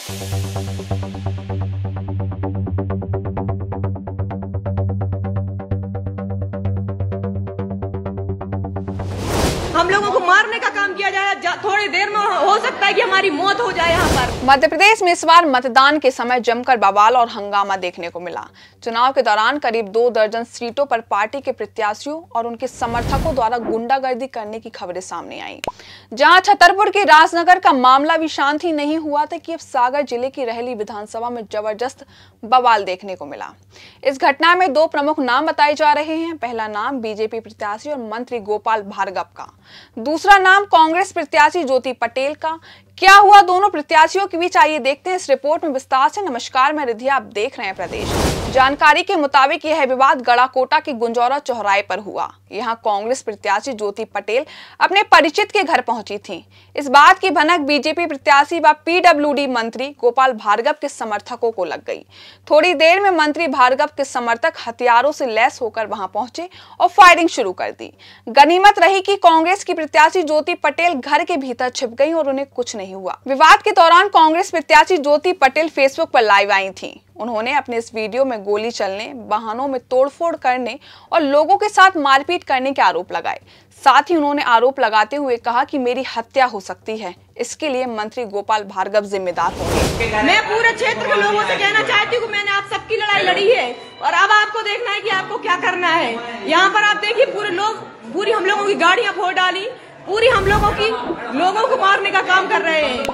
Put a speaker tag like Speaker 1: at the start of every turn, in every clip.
Speaker 1: हम लोगों को मारने का काम किया जाए, थोड़ी देर में हो सकता है कि हमारी मौत हो जाए यहाँ पर।
Speaker 2: मध्य प्रदेश में इस बार मतदान के समय जमकर बवाल और हंगामा देखने को मिला। चुनाव के दौरान करीब 2 दर्जन सीटों पर पार्टी के प्रत्याशियों और उनके समर्थकों द्वारा गुंडागर्दी करने की खबरें सामने आई। जहां छतरपुर के राजनगर का मामला भी शांत ही नहीं हुआ था कि अब सागर जिले की रहली विधानसभा में जबरदस्त बवाल देखने को मिला। इस घटना में 2 प्रमुख नाम बताए जा रहे हैं। पहला नाम बीजेपी प्रत्याशी और मंत्री गोपाल भार्गव का, दूसरा नाम कांग्रेस प्रत्याशी ज्योति पटेल का। क्या हुआ दोनों प्रत्याशियों के बीच, आइए देखते हैं इस रिपोर्ट में विस्तार से। नमस्कार, मैं रिधिया, आप देख रहे हैं प्रदेश। जानकारी के मुताबिक यह विवाद गड़ाकोटा के गुंजौरा चौराहे पर हुआ। यहां कांग्रेस प्रत्याशी ज्योति पटेल अपने परिचित के घर पहुंची थी। इस बात की भनक बीजेपी प्रत्याशी व पीडब्ल्यूडी मंत्री गोपाल भार्गव के समर्थकों को लग गई। थोड़ी देर में मंत्री भार्गव के समर्थक हथियारों से लैस होकर वहां पहुंचे और फायरिंग शुरू कर दी। गनीमत रही कि कांग्रेस की प्रत्याशी ज्योति पटेल घर के भीतर छिप गई और उन्हें कुछ नहीं हुआ। विवाद के दौरान कांग्रेस प्रत्याशी ज्योति पटेल फेसबुक पर लाइव आई थी। उन्होंने अपने इस वीडियो में गोली चलने, वाहनों में तोड़फोड़ करने और लोगों के साथ मारपीट करने के आरोप लगाए। साथ ही उन्होंने आरोप लगाते हुए कहा कि मेरी हत्या हो सकती है, इसके लिए मंत्री गोपाल भार्गव जिम्मेदार होंगे।
Speaker 1: मैं पूरे क्षेत्र के लोगों से कहना चाहती हूँ, मैंने आप सबकी लड़ाई लड़ी है और अब आपको देखना है कि आपको क्या करना है। यहाँ पर आप देखिए पूरी हम लोगों की गाड़ियां फोड़ डाली, पूरी हम लोगों को मारने का काम कर रहे हैं।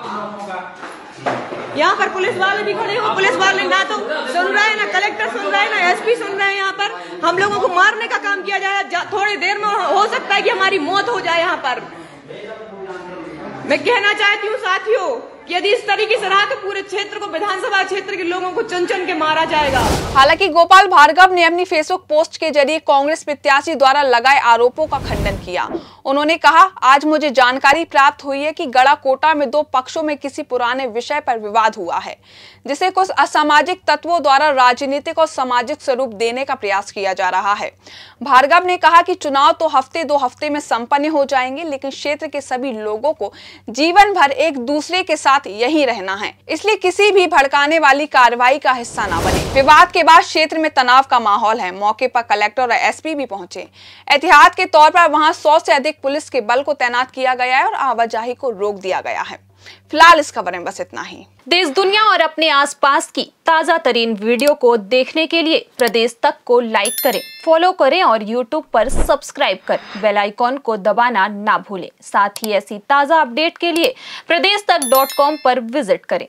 Speaker 1: यहाँ पर पुलिस वाले भी खड़े हो, पुलिस वाले ना तो सुन रहे हैं, ना कलेक्टर सुन रहे हैं, ना एसपी सुन रहे हैं। यहाँ पर हम लोगों को मारने का काम किया जाए, थोड़ी देर में हो सकता है कि हमारी मौत हो जाए। यहाँ पर मैं कहना चाहती हूँ साथियों, यदि इस तरीके से रहा तो पूरे क्षेत्र को, विधानसभा क्षेत्र के लोगों को चुन चुन के मारा जाएगा।
Speaker 2: हालांकि गोपाल भार्गव ने अपनी फेसबुक पोस्ट के जरिए कांग्रेस प्रत्याशी द्वारा लगाए आरोपों का खंडन किया। उन्होंने कहा, आज मुझे जानकारी प्राप्त हुई है कि गड़ाकोटा में 2 पक्षों में किसी पुराने विषय पर विवाद हुआ है, जिसे कुछ असामाजिक तत्वों द्वारा राजनीतिक और सामाजिक स्वरूप देने का प्रयास किया जा रहा है। भार्गव ने कहा कि चुनाव तो 2 हफ्ते में संपन्न हो जाएंगे, लेकिन क्षेत्र के सभी लोगों को जीवन भर एक दूसरे के साथ यही रहना है, इसलिए किसी भी भड़काने वाली कार्रवाई का हिस्सा ना बने। विवाद के बाद क्षेत्र में तनाव का माहौल है। मौके पर कलेक्टर और एसपी भी पहुंचे। एहतियात के तौर पर वहां 100 से अधिक पुलिस के बल को तैनात किया गया है और आवाजाही को रोक दिया गया है। फिलहाल इस खबर में बस इतना ही।
Speaker 3: देश दुनिया और अपने आसपास की ताजा तरीन वीडियो को देखने के लिए प्रदेश तक को लाइक करें, फॉलो करें और यूट्यूब पर सब्सक्राइब कर बेल आइकॉन को दबाना ना भूलें। साथ ही ऐसी ताजा अपडेट के लिए प्रदेशतक.com पर विजिट करें।